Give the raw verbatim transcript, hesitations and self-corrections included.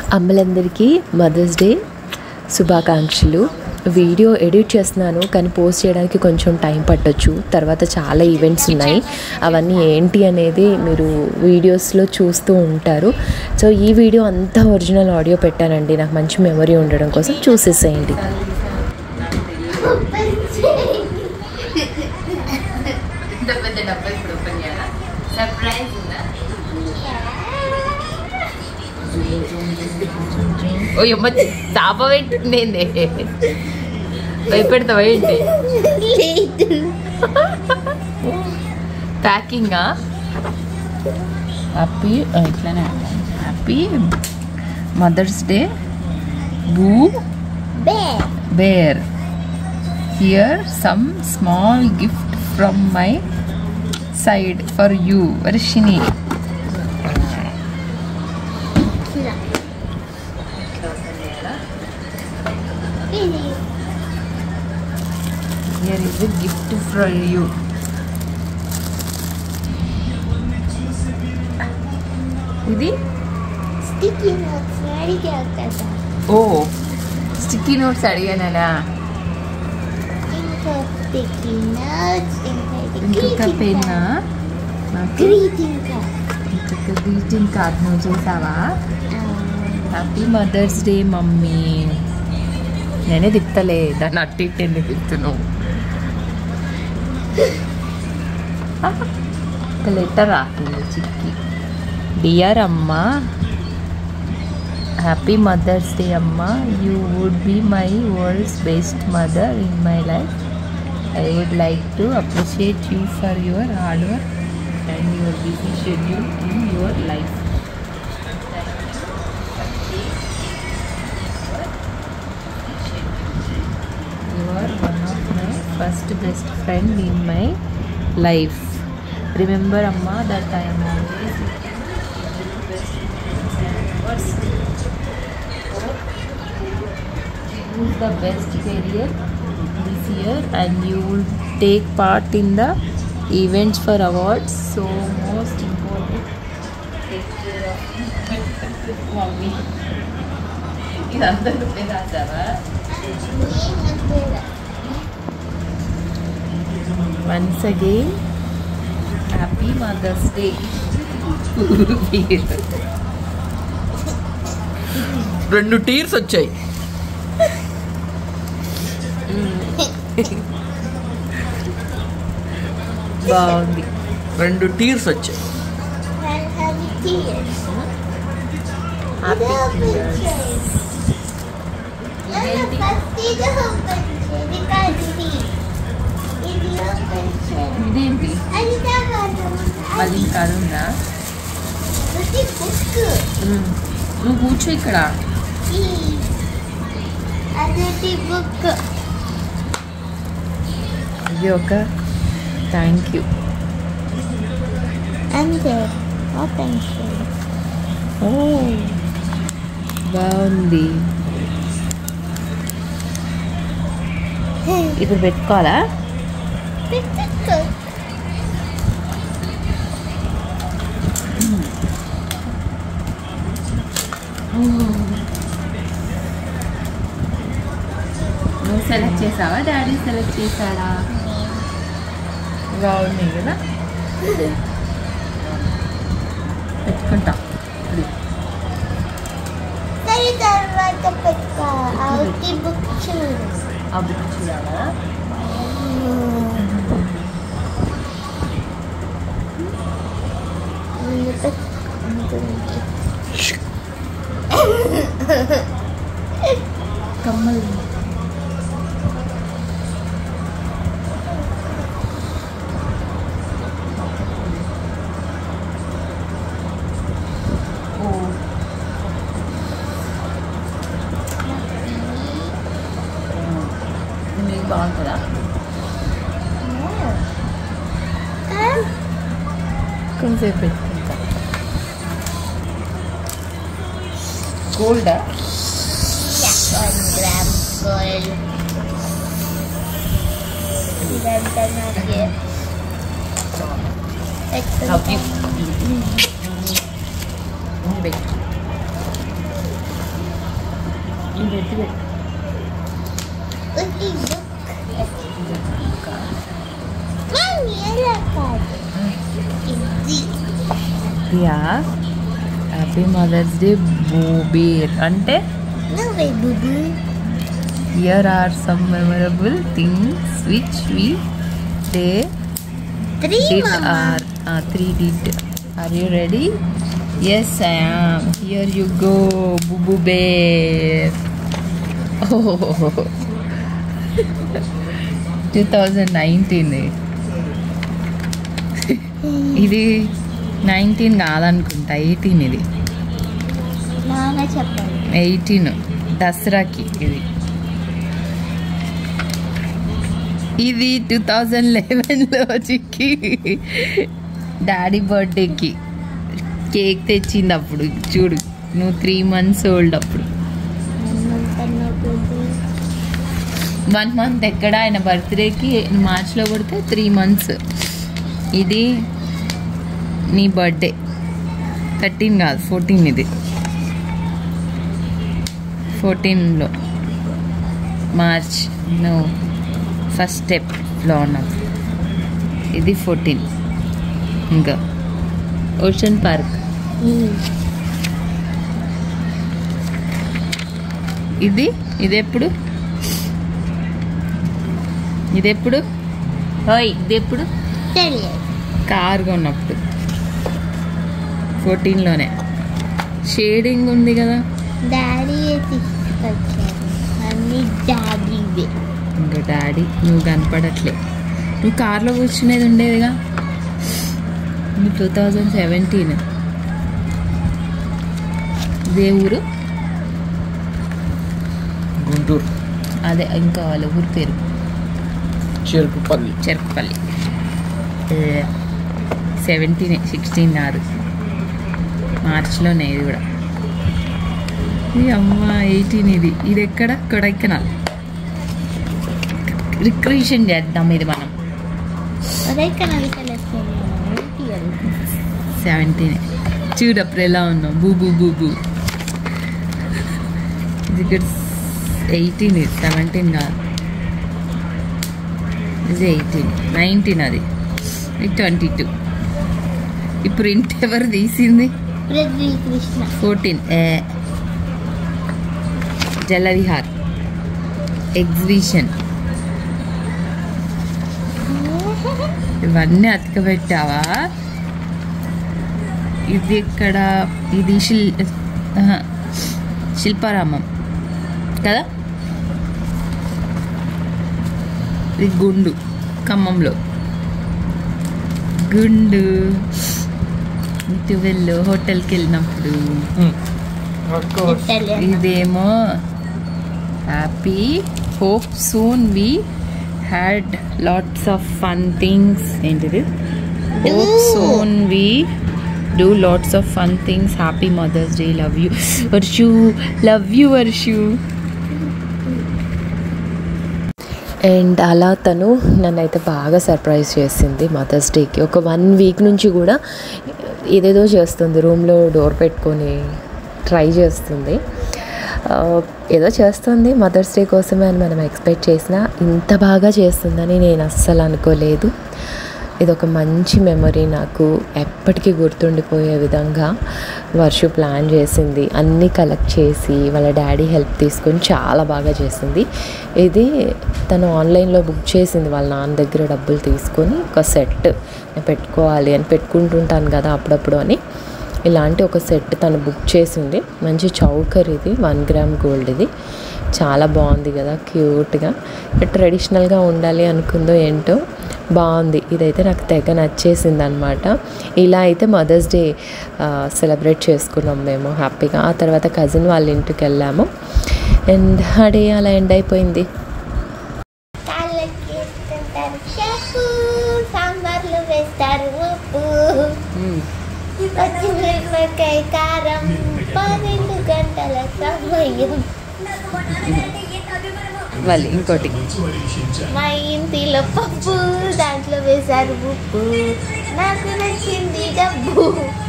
అమ్మలందరికీ Mother's Day శుభాకాంక్షలు. Video edit చేస్తున్నాను కానీ పోస్ట్ చేయడానికి కొంచెం టైం పట్టొచ్చు. తర్వాత చాలా ఈవెంట్స్ ఉన్నాయి, అవన్నీ ఏంటి అనేది మీరు వీడియోస్లో చూస్తూ ఉంటారు. సో ఈ వీడియో అంతా ఒరిజినల్ ఆడియో పెట్టానండి, నాకు మంచి మెమరీ ఉండడం కోసం. చూసేసేయండి. ఓయమ్మ చాప పెట్టింది, భయపెడతావా ఏంటి? ప్యాకింగా హ్యాపీ ఇట్లానే happy Mother's Day boo bear. Here some small gift from my side for you Varshini. Here is a gift for you. ఇది స్టిక్కీ నోట్స్ అడిగా కదా. ఓ స్టిక్కీ నోట్స్ అడిగానా? ఇంకా స్టిక్కీ నోట్స్, ఇంకొక పెన్నా, గ్రీటింగ్ కార్డ్. ఇంకొక గ్రీటింగ్ కార్డ్ నువ్వు చేసావా? Happy Mother's Day mummy. నేనే తిప్పలే దాన్ని అట్టి ఇట్టి ఎందుకు తిప్పుతున్నావు? ఒక లెటర్ రాసింది చిక్కి. Dear amma, happy Mother's Day amma. You would be my world's best mother in my life. I would like to appreciate you for your hard work and your busy schedule in your life. You are one of my first best friend in my life. Remember Amma that I am always choose the best career this year and you will take part in the events for awards. So most important, take care of mommy. ఇదంతా నువ్వే రాసావా? Once again, happy Mother's Day. రెండు tears వచ్చాయి. బాగుంది, రెండు tears వచ్చాయి. ఇదేంటి అది కాదుందా? నువ్వు కూర్చో ఇక్కడ. ఇది ఒక థ్యాంక్ యూ. అంతే. ఓ బాగుంది. ఇప్పుడు పెట్టుకోవాలా? నువ్వు సెలెక్ట్ చేసావా, డాడీ సెలెక్ట్ చేశాడా? బాగున్నాయి కదా, పెట్టుకుంటా. తర్వాత పెట్టుకో. బుక్ చూడు. ఆ బుక్ చూడాలా? కమ్మలు మీకు బాగుంటుందా? కొంచెంసేపు పెట్టుకుంటా. గోల్డా? One gram gold. ఇదంతా నాకే. Help you. Mami, ఎలా కాదు ఇది yeah happy Mother's Day boo bear అంటే నువ్వే బుబు here are some memorable things which we day three did mamma are uh, three did. Are you ready? Yes, I am. Here you go, Boo Boo Bear. Oh, twenty nineteen. ఇది nineteen కాదనుకుంటా, eighteen. ఇది నాన్న చెప్పాలి eighteen దసరాకి. ఇది ఇది two thousand లెవెన్లో చిక్కి daddy బర్త్డేకి cake తెచ్చింది. అప్పుడు చూడు, నువ్వు త్రీ మంత్స్ ఓల్డ్. అప్పుడు వన్ మంత్ ఎక్కడ, ఆయన బర్త్డేకి మార్చ్లో కొడితే త్రీ మంత్స్. ఇది నీ బర్త్డే థర్టీన్ కాదు ఫోర్టీన్. ఇది ఫోర్టీన్లో మార్చ్ నో ఫస్ట్ స్టెప్లో ఉన్నాం. ఇది ఫోర్టీన్. ఇంకా ఓషన్ పార్క్. ఇది ఇదెప్పుడు ఇదెప్పుడు ఓయ్ ఇదెప్పుడు తెలియదు కార్ కొన్నప్పుడు ఫోర్టీన్లోనే. షేడింగ్ ఉంది కదా. డాడీ తీసుకొచ్చారు అన్ని డాడీవే. ఇంకా డాడీ నువ్వు కనపడట్లే. నువ్వు కార్లో కూర్చునేది ఉండేదిగా. నువ్వు టూ థౌజండ్ సెవెంటీన్. ఇదే ఊరు గుంటూరు. అదే ఇంకా వాళ్ళ ఊరి పేరు చెరుకుపల్లి. చెరుకుపల్లి. సెవెంటీన్ సిక్స్టీన్ కాదు, మార్చిలోనే. ఇది కూడా ఈ అమ్మ ఎయిటీన్. ఇది ఇది ఎక్కడ? కొడైకెనాల్. రిక్రియేషన్ చేద్దాం ఇది మనం. సెవెంటీన్. చూడు అప్పుడు ఎలా ఉన్నాం. బూ బూ బూ బూ. ఇది ఇక్కడ ఎయిటీన్. ఇది సెవెంటీన్ కాదు, ఇది ఎయిటీన్. నైన్టీన్. అది ట్వంటీ టూ. ఈ ప్రింట్ ఎవరు తీసింది? కృష్ణ. ఫోర్టీన్. జలవిహార్ ఎగ్జిబిషన్. ఇవన్నీ అతకబెట్టావా? ఇది ఇక్కడ, ఇది శిల్ ఆహా, శిల్పారామం కదా. ఇది గుండు, ఖమ్మంలో గుండు. ట్వెల్వ్ హోటల్కి వెళ్ళినప్పుడు. ఇదేమో happy hope soon we had lots of fun things. ఏంటిది? Hope soon we do lots of fun things. Happy Mother's Day. Love you Varshu. Love you Varshu. And అలా తను నన్నైతే బాగా సర్ప్రైజ్ చేసింది మదర్స్ డేకి. ఒక వన్ వీక్ నుంచి కూడా ఏదేదో చేస్తుంది, రూమ్లో డోర్ పెట్టుకొని ట్రై చేస్తుంది. ఏదో చేస్తుంది మదర్స్ డే కోసమే అని మనం ఎక్స్పెక్ట్ చేసినా ఇంత బాగా చేస్తుందని నేను అస్సలు అనుకోలేదు. ఇది ఒక మంచి మెమరీ, నాకు ఎప్పటికీ గుర్తుండిపోయే విధంగా వర్షు ప్లాన్ చేసింది. అన్నీ కలెక్ట్ చేసి వాళ్ళ డాడీ హెల్ప్ తీసుకొని చాలా బాగా చేసింది. ఇది తను ఆన్లైన్లో బుక్ చేసింది వాళ్ళ నాన్న దగ్గర డబ్బులు తీసుకొని. ఒక సెట్ నేను పెట్టుకోవాలి అని పెట్టుకుంటుంటాను కదా అప్పుడప్పుడు అని, ఇలాంటి ఒక సెట్ తను బుక్ చేసింది. మంచి చౌకర్. ఇది వన్ గ్రామ్ గోల్డ్. ఇది చాలా బాగుంది కదా, క్యూట్గా. ట్రెడిషనల్గా ఉండాలి అనుకుందో ఏంటో, బాగుంది. ఇదైతే నాకు తెగ నచ్చేసింది అనమాట. ఇలా అయితే మదర్స్ డే సెలబ్రేట్ చేసుకున్నాం మేము హ్యాపీగా. ఆ తర్వాత కజిన్ వాళ్ళ ఇంటికి వెళ్ళాము. అండ్ ఆ డే అలా ఎండ్ అయిపోయింది. సాంబార్లు వేస్తారు, ఉప్పు, పచ్చిమిరపకాయ, కారం, పన్నెండు గంటల సమయం. మళ్ళీ ఇంకోటి, మా ఇంటిలో పప్పు, దాంట్లో వేశారు ఉప్పు, నాకు నచ్చింది డబ్బు.